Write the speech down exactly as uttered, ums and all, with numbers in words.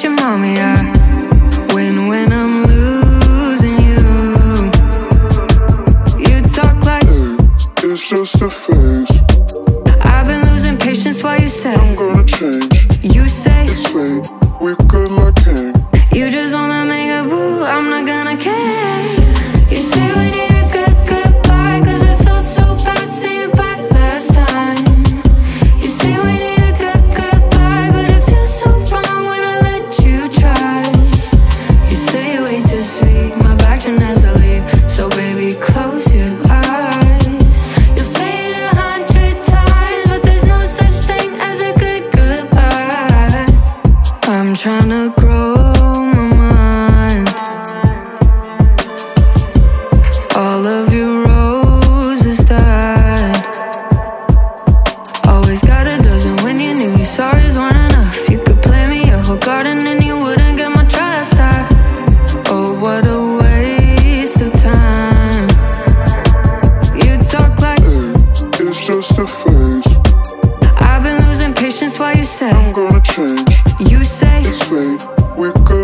your mommy, I win when I'm losing you. You talk like, hey, it's just a phase. I've been losing patience while you say I'm gonna change. You say It's fate, we could like hang. you just wanna make a boo, I'm not gonna care. You say we need a good goodbye, cause it felt so bad saying bye last time. You say we need a good goodbye, but it feels so wrong when I let you try. You say you wait to see my back turn as I leave, so baby close your eyes. You'll say it a hundred times, but there's no such thing as a good goodbye. I'm trying to grow my mind. All of your roses died. Always got a dozen when you knew your sorries weren't enough. You could play me a whole garden and you wouldn't get my trust. I, oh, what a waste of time. You talk like, Hey, it's just a phase. I've been losing patience while you say I'm gonna change. You say It's fate, we could